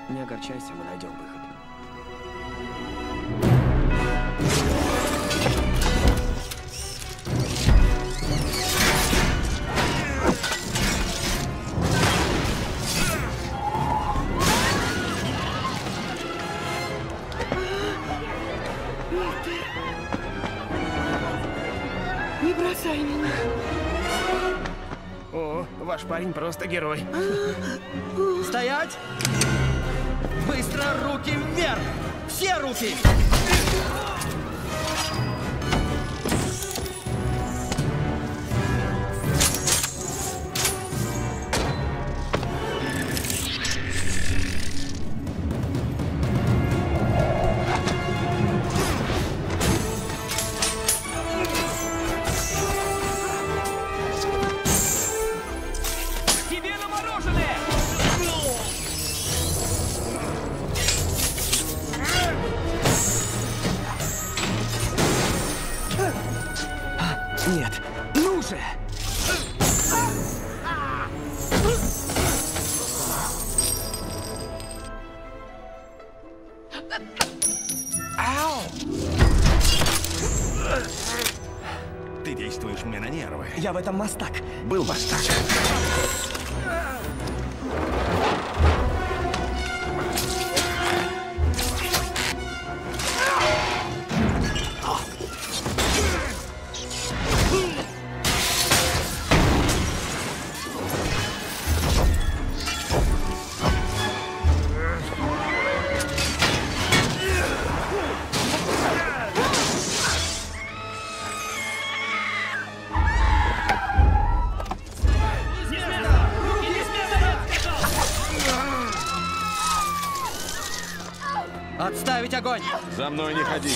Не огорчайся, мы найдем выход. Не бросай меня. О, ваш парень просто герой. Стоять! Быстро руки вверх! Все руки! Тебе на мороженое! Нет, ну же! Ау! Ты действуешь мне на нервы. Я в этом мастак. Был мастак. Отставить огонь! За мной не ходи.